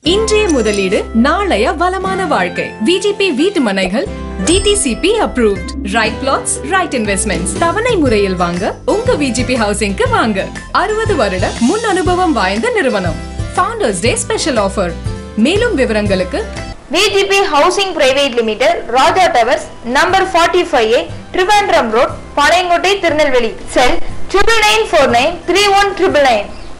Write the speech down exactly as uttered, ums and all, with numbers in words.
இன்றைய முதலீடு நாளைய வளமான வாழ்க்கை. V G P வீட்டு மனைகள் D T C P approved. Right plots, right investments. தவணை முறையில் வாங்க உங்க V G P ஹவுசிங்க்கு வாங்க. அறுபது வருட முன் அனுபவம் வாய்ந்த நிறுவனம். Founders Day special offer. மேலும் விவரங்களுக்கு V G P Housing Private Limited, Raja Towers, number forty-five A, Trivandrum Road, Palayangottai, Tirunelveli. Cell triple nine four nine three one nine nine.